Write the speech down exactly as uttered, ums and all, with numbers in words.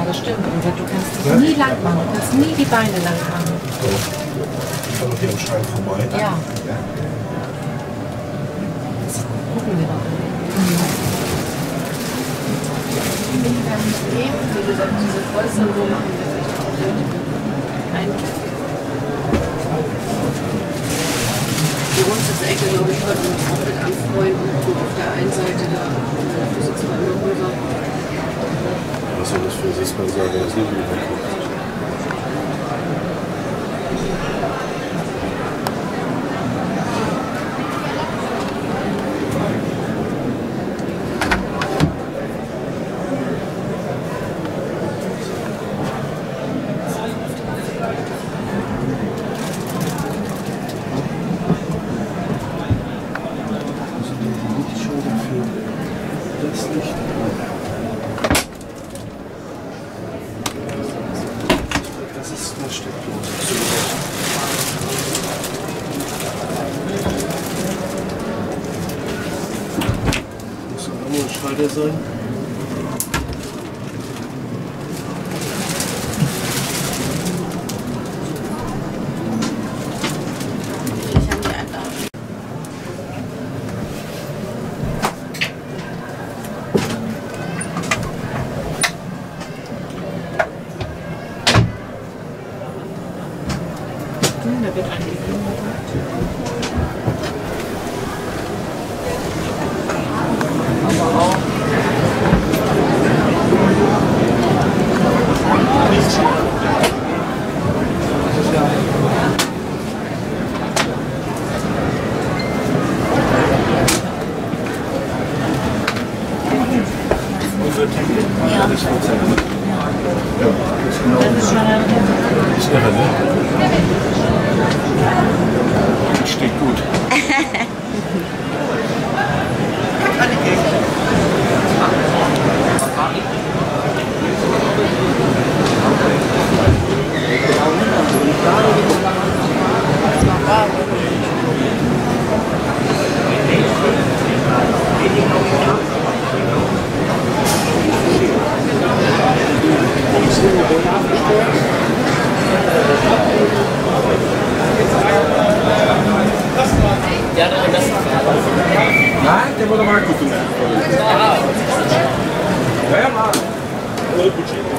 das stimmt. Aber du kannst dich ja nie lang machen. Du kannst nie die Beine lang machen. Doch. Ich komme hier am Schrank vorbei. Ja. Das gucken wir doch. Die will ich gar nicht geben. Wie gesagt, diese Polster so machen wir vielleicht auch nicht. Für uns ist Ecke, glaube ich, heute uns auch mit anfreunden. Auf der einen Seite da, wir sitzen wir immer rüber. Was soll das für Sitzmann sein, wenn das nicht überkommt? Das ist eine Steckdose. Muss auch nur ein Schalter sein. Da wird angegeben. Aber auch. Ja. Das ist genau das. Das ist irre, ne? Das steht gut. Nein, der wurde mal gut. Ja, ja, mal.